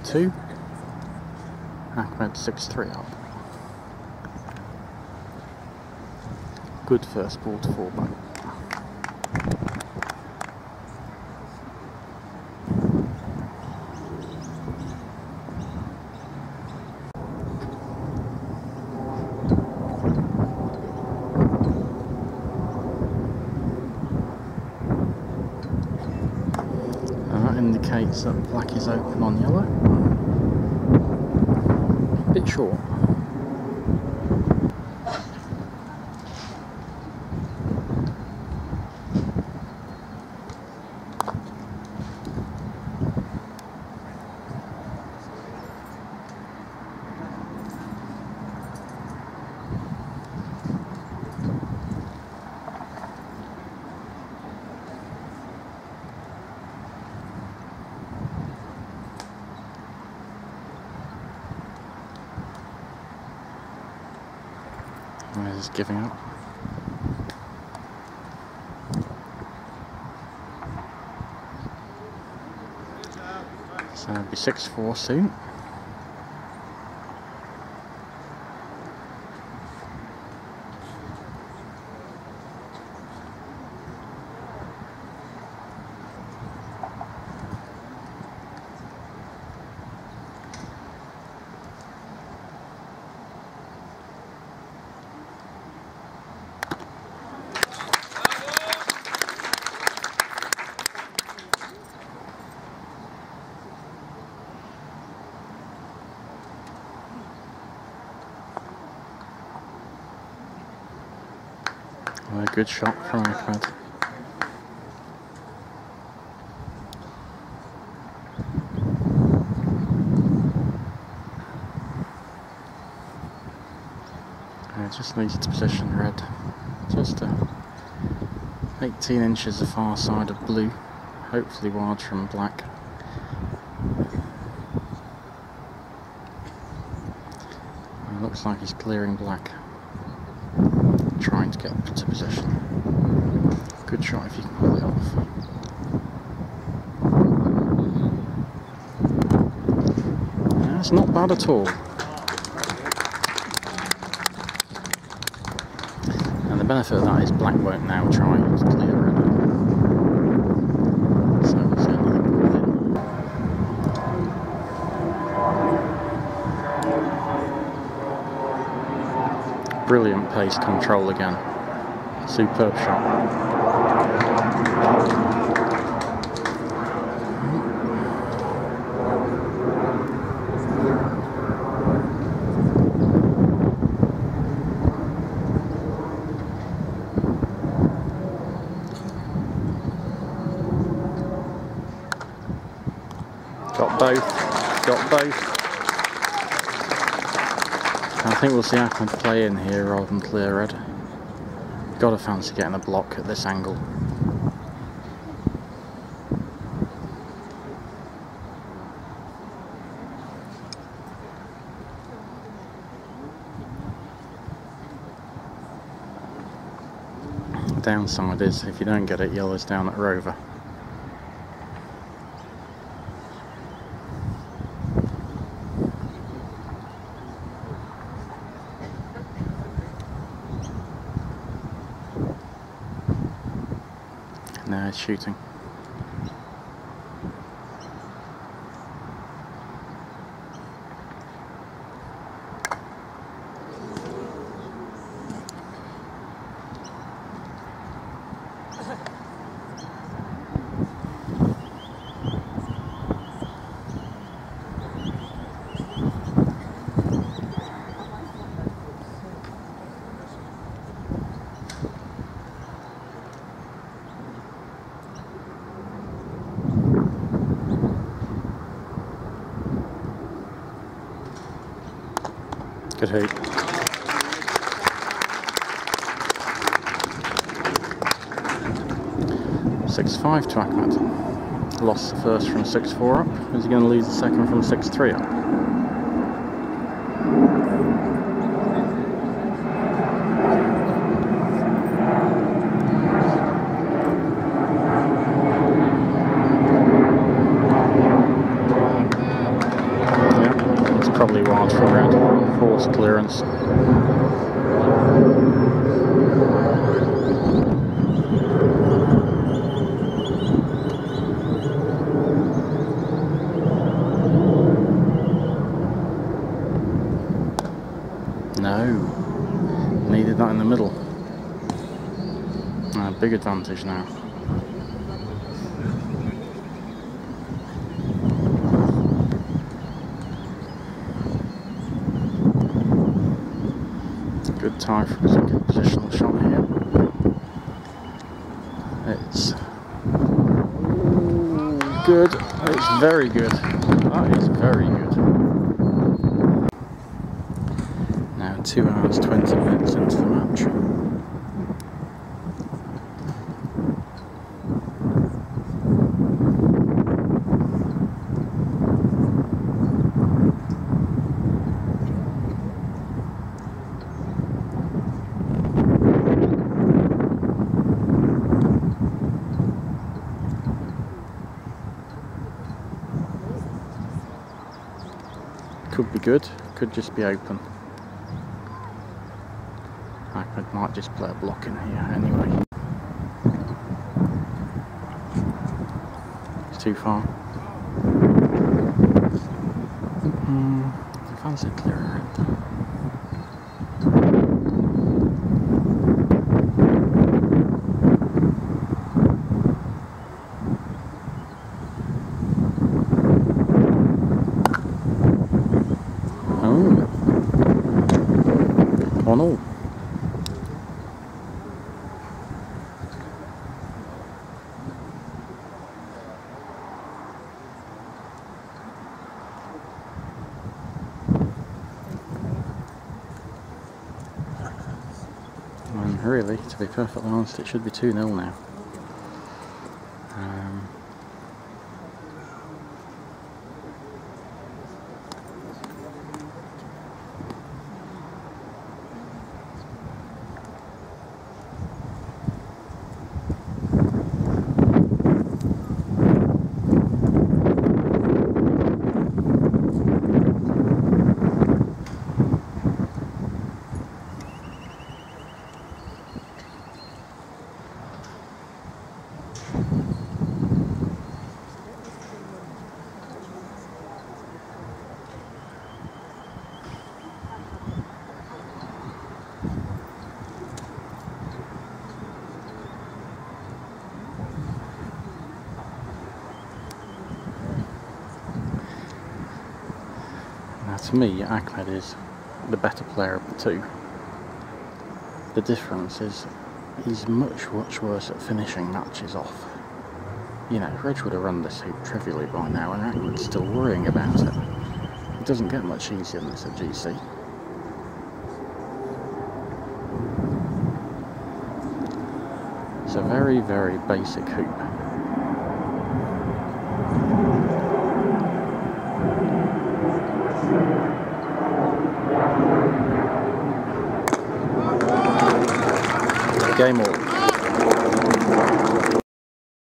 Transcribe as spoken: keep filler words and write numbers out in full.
two. Ahmed six three up. Good first ball to fall back. Indicates that black is open on yellow. A bit short. He's giving up. So it'll be six four soon. A good shot from Ahmed. It just needs to position red just uh, eighteen inches the far side of blue, hopefully wide from black. It looks like he's clearing black, trying to get to position. Good shot if you can pull it off. That's not bad at all. And the benefit of that is black won't now try to clear red. So we'll see another ball in. Brilliant pace control again. Superb shot. Got both. Got both. I think we'll see Ahmed play in here rather than clear red. Gotta fancy getting a block at this angle. The downside is if you don't get it, yellow's down at Rover. Now he's shooting. Good hoop. six five to Ahmed. Lost the first from six four up. Is he going to lose the second from six three up? clearance. No, needed that in the middle. Uh, big advantage now. Good tie for a good positional shot here. It's good. It's very good. That is very good. Now two hours twenty minutes into the match. Could be good, could just be open. I might just play a block in here anyway. It's too far. Hmm, I fancy clearer it. One all. And really, to be perfectly honest, it should be two nil now. Um, Now, to me, Ahmed is the better player of the two. The difference is he's much, much worse at finishing matches off. You know, Reg would have run this hoop trivially by now, and Ahmed's still worrying about it. It doesn't get much easier than this at G C. It's a very, very basic hoop. Game all.